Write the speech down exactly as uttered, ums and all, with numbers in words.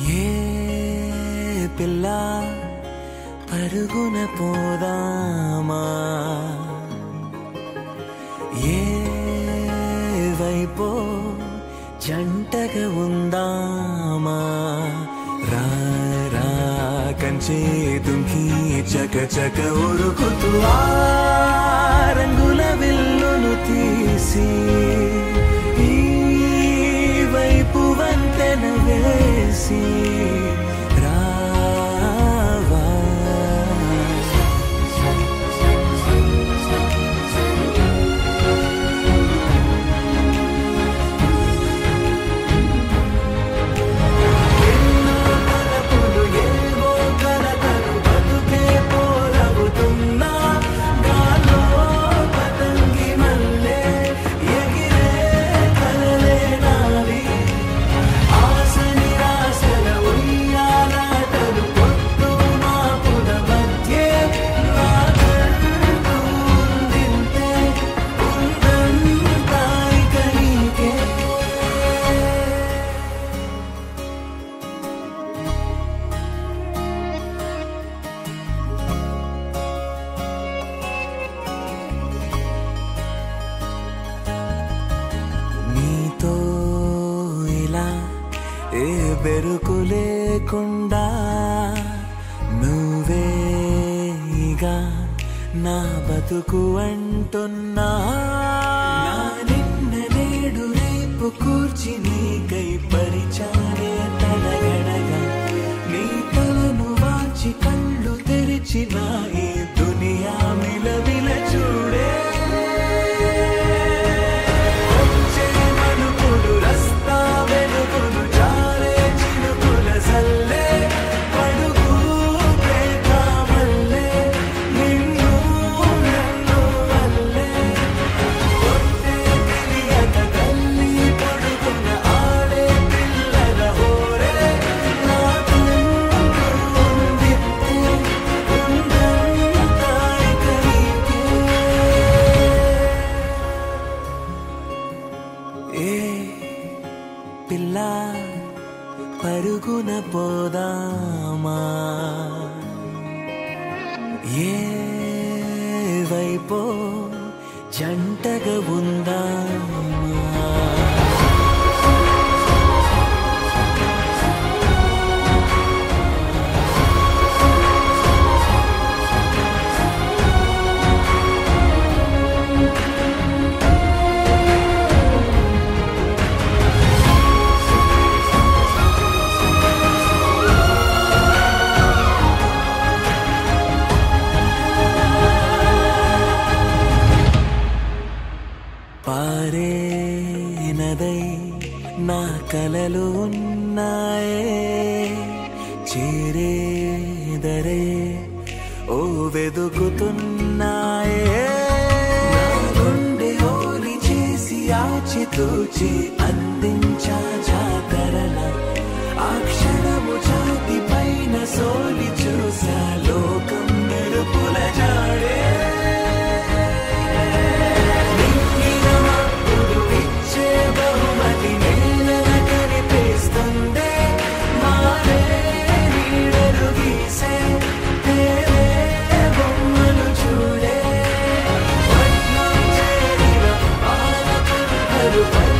ఏ పిల్ల పరుగున పోదామా, ఏ వైపో జంటగా ఉందామా, రా రా కంచే దుంకి చక చక ఉరుకుతూ ఆ రంగుల విల్లును తీసి ఈ వైపు వంతెన వేసి రావా. ఎన్నో తలపులు ఏవో కలతలు బతుకే పోలవుతున్నా గాలో పతంగి మల్లె ఎగిరే కలలే నావి. ఆశ నిరాశల ఉయ్యాలాటలు పొద్దు మాపుల మధ్యే నాకంటూ ఉందింతే ఉందంతా ఇక నీకే. నీతో ఇలా ఏ బెరుకు లేకుండా నువ్వేగా నా బతుకు అంటున్నా. నా నిన్న నేడు రేపు కూర్చి నీకై పరిచానే తడగడగా, నీ తలను వాచి కళ్ళు తెరిచిన ఈ దునియా మిలమిల చూడే. వచ్చే మలుపులు రస్తా వెలుగులు జారే చినుకుల సల్లే పడుగు ప్రేమ మల్లె నిన్ను నన్ను వల్లే. కొట్టే తెలియక తల్లి పడుకున్న ఆడే పిల్లల హోరే నాకంటూ ఉందిత్తే ఉందంతా ఇక నీకే. ఏ పిల్ల పరుగున పోదామా, ఏ వైపో జంటగా ఉందామా. పారే నదై నా కలలు ఉన్నాయే, చేరేదరే ఓ వెదుకుతున్నాయే. నా గుండె ఓలి చేసి ఆచితూచి అందించా జాతరల, ఆ క్షణము ఛాతి పైన సోలి చూసా లోకం మెరుపుల జాడే. బహుమతి నేలన కనిపిస్తుందే మారే నీడలు గీసే తేరే బొమ్మలు చూడే. పట్నం చేరిన పాలకులు